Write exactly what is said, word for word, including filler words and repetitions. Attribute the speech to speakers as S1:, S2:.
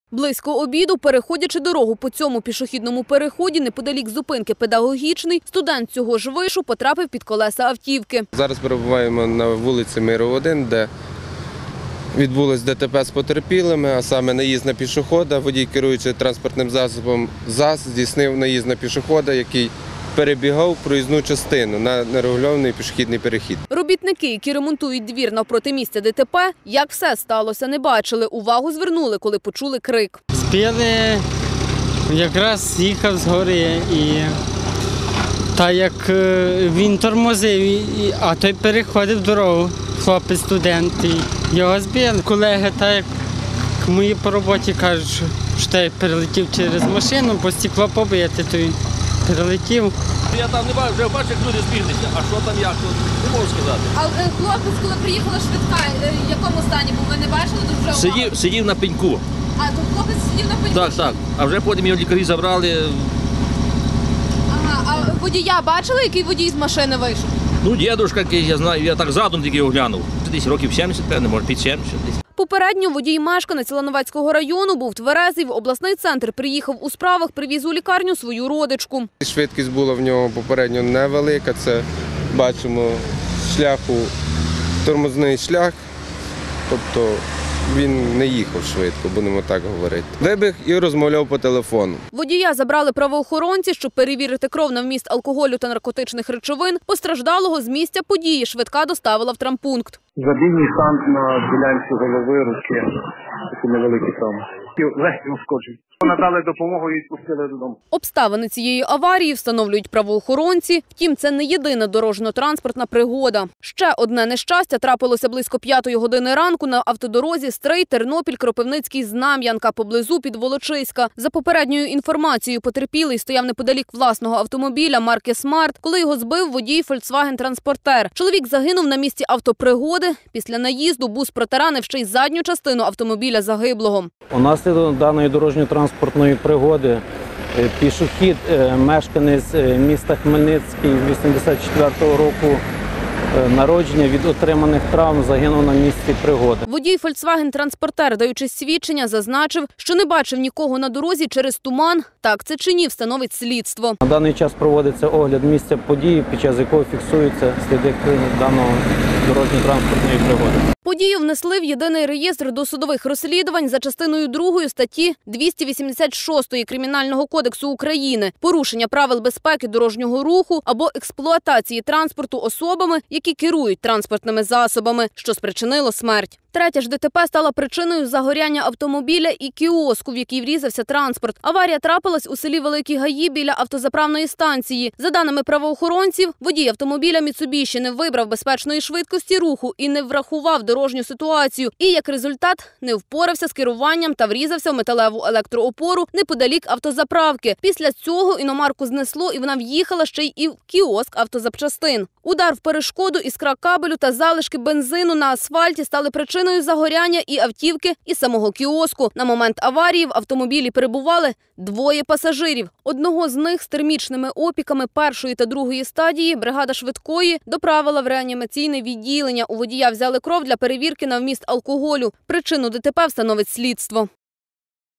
S1: Близько обіду, переходячи дорогу по цьому пішохідному переході, неподалік зупинки «Педагогічний», студент цього ж вишу потрапив під колеса автівки.
S2: Зараз перебуваємо на вулиці Миру один, де відбулось ДТП з потерпілими, а саме наїзд на пішохода. Водій, керуючи транспортним засобом ЗАЗ, здійснив наїзд на пішохода, який перебігав проїзну частину на нерегульований пішохідний перехід.
S1: Робітники, які ремонтують двір навпроти місця ДТП, як все сталося, не бачили. Увагу звернули, коли почули крик.
S3: Збили, якраз їхав з гори, і та як він тормозив, а той переходив дорогу, хлопець-студент, і його збили. Колеги, так як мої по роботі кажуть, що той перелетів через машину, бо стекло побите, то він перелетів.
S4: Я там не бачу, вже бачу, як люди збіглися, а що там, як, не можу сказати.
S1: А хлопець, коли приїхала швидка, в якому стані був, ви не бачили? Тут вже
S4: Сидів, сидів на пеньку.
S1: А, то хлопець сидів на пеньку?
S4: Так, так. А вже потім його лікарі забрали.
S1: Ага, а водія бачили, який водій з машини вийшов?
S4: Ну, дідушка, який, я знаю, я так задом тільки оглянув. Десь років сімдесят, певне, може, під сімдесят десь.
S1: Попередньо водій мешканець Лановецького району був тверезий, в обласний центр приїхав у справах, привіз у лікарню свою родичку.
S2: Швидкість була в нього попередньо невелика, це бачимо шляху, тормозний шлях, тобто він не їхав швидко, будемо так говорити. Вибіг і розмовляв по телефону.
S1: Водія забрали правоохоронці, щоб перевірити кров на вміст алкоголю та наркотичних речовин. Постраждалого з місця події швидка доставила в травмпункт.
S5: Задимний стан на ділянці голови, руки, такі невеликі травми. Легкі ушкодження. Надали допомогу і відпустили додому.
S1: Обставини цієї аварії встановлюють правоохоронці. Втім, це не єдина дорожньо-транспортна пригода. Ще одне нещастя трапилося близько п'ятої години ранку на автодорозі Стрий, Тернопіль, Кропивницький, Знам'янка, поблизу Підволочиська. За попередньою інформацією, потерпілий стояв неподалік власного автомобіля марки «Смарт», коли його збив водій «Фольксваген-транспортер». Чоловік загинув на місці автопригоди. Після наїзду бус протаранив ще й задню частину автомобіля загиблого.
S6: Унаслідок даної дорожньо-транспортної пригоди пішохід, мешканець міста Хмельницький вісімдесят четвертого року народження, від отриманих травм загинув на місці пригоди.
S1: Водій «Фольксваген-транспортер», даючи свідчення, зазначив, що не бачив нікого на дорозі через туман. Так це чи ні, встановить слідство.
S6: На даний час проводиться огляд місця події, під час якого фіксуються сліди даного дорожньо-транспортної пригоди.
S1: Подію внесли в єдиний реєстр досудових розслідувань за частиною другої статті двісті вісімдесят шостої Кримінального кодексу України «Порушення правил безпеки дорожнього руху або експлуатації транспорту особами, які керують транспортними засобами, що спричинило смерть». Третя ж ДТП стала причиною загоряння автомобіля і кіоску, в який врізався транспорт. Аварія трапилась у селі Великі Гаї біля автозаправної станції. За даними правоохоронців, водій автомобіля «Міцубіші» не вибрав безпечної швидкості руху і не врахував дорожню ситуацію. І, як результат, не впорався з керуванням та врізався в металеву електроопору неподалік автозаправки. Після цього іномарку знесло і вона в'їхала ще й і в кіоск автозапчастин. Удар в перешкоду, іскра кабелю та залишки бензину на асфальті стали причиною загоряння і автівки, і самого кіоску. На момент аварії в автомобілі перебували двоє пасажирів. Одного з них з термічними опіками першої та другої стадії бригада швидкої доправила в реанімаційне відділення. У водія взяли кров для перевірки на вміст алкоголю. Причину ДТП встановить слідство.